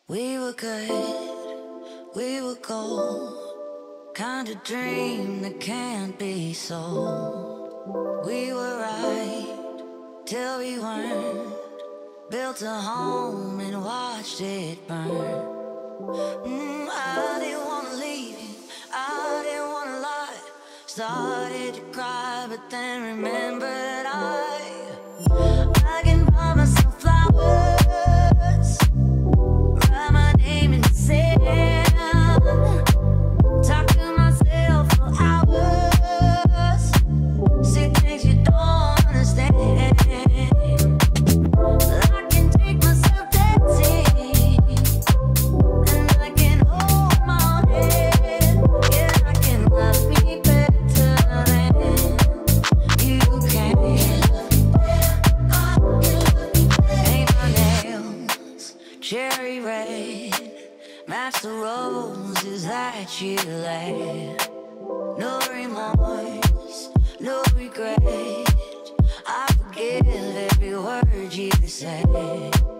We were good, we were gold. Kind of dream that can't be sold. We were right till we weren't. Built a home and watched it burn. I didn't wanna leave you, I didn't wanna lie. Started to cry, but then remembered I can buy myself flowers, write my name in the sand, talk to myself for hours, see things you don't understand. I can take myself dancing, and I can hold my head. Yeah, I can love me better than you can. Paint my nails cherry red, match the roses that you left. No remorse, no regret, I forgive every word you said.